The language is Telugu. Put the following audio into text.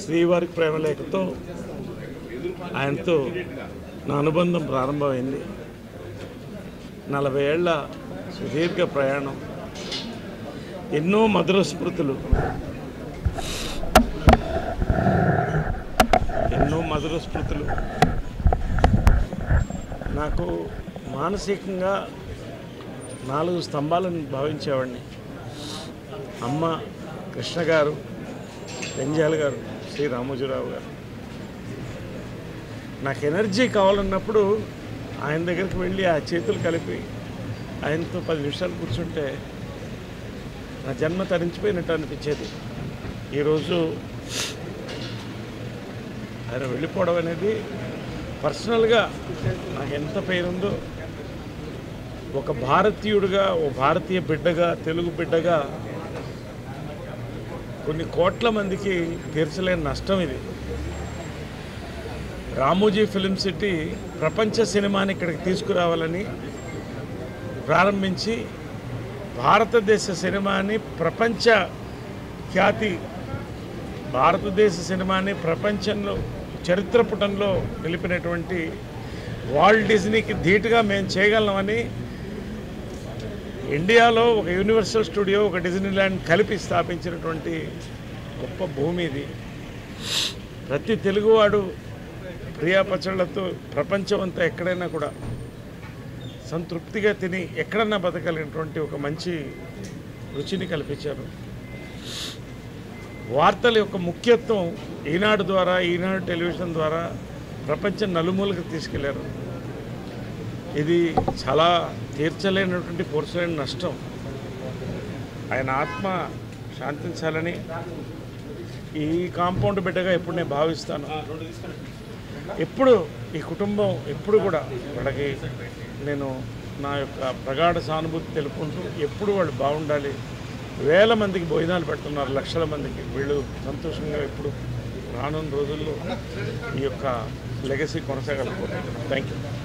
శ్రీవారి ప్రేమలేఖతో ఆయనతో నా అనుబంధం ప్రారంభమైంది. 40 ఏళ్ల సుదీర్ఘ ప్రయాణం, ఎన్నో మధుర స్మృతులు, నాకు మానసికంగా 4 స్తంభాలను భావించేవాడిని. అమ్మ కృష్ణ గారు, పెంజాల్ గారు, శ్రీ రామోజీరావు గారు. నాకు ఎనర్జీ కావాలన్నప్పుడు ఆయన దగ్గరికి వెళ్ళి ఆ చేతులు కలిపి ఆయనతో 10 నిమిషాలు కూర్చుంటే నా జన్మ తరించిపోయినట్టు అనిపించేది. ఈరోజు ఆయన వెళ్ళిపోవడం అనేది పర్సనల్గా నాకు ఎంత పేరుందో, ఒక భారతీయుడిగా, ఓ భారతీయ బిడ్డగా, తెలుగు బిడ్డగా కొన్ని కోట్ల మందికి తీర్చలేని నష్టం ఇది. రామోజీ ఫిల్మ్ సిటీ ప్రపంచ సినిమాని ఇక్కడికి తీసుకురావాలని ప్రారంభించి భారతదేశ సినిమాని ప్రపంచ ఖ్యాతి, భారతదేశ సినిమాని ప్రపంచంలో చరిత్ర పుటంలో నిలిపినటువంటి వాల్ట్ డిజ్నీకి ధీటుగా మేము చేయగలమని ఇండియాలో ఒక యూనివర్సల్ స్టూడియో, ఒక డిజ్నీల్యాండ్ కలిపి స్థాపించినటువంటి గొప్ప భూమి ఇది. ప్రతి తెలుగువాడు ప్రియా పచ్చళ్ళతో ప్రపంచం అంతా ఎక్కడైనా కూడా సంతృప్తిగా తిని ఎక్కడన్నా బతకలిగినటువంటి ఒక మంచి రుచిని కల్పించారు. వార్తల యొక్క ముఖ్యత్వం ఈనాడు ద్వారా, ఈనాడు టెలివిజన్ ద్వారా ప్రపంచం నలుమూలకు తీసుకెళ్లారు. ఇది చాలా తీర్చలేనటువంటి పూర్చలేని నష్టం. ఆయన ఆత్మ శాంతించాలని ఈ కాంపౌండ్ బిడ్డగా ఎప్పుడు నేను భావిస్తాను. ఎప్పుడు ఈ కుటుంబం ఎప్పుడు కూడా వాళ్ళకి నేను నా యొక్క ప్రగాఢ సానుభూతి తెలుపుకుంటూ, ఎప్పుడు వాళ్ళు బాగుండాలి. వేల మందికి భోజనాలు పెడుతున్నారు, లక్షల మందికి. వీళ్ళు సంతోషంగా ఎప్పుడు రానున్న రోజుల్లో ఈ యొక్క లెగసీ కొనసాగాలనుకుంటున్నాను. Thank you.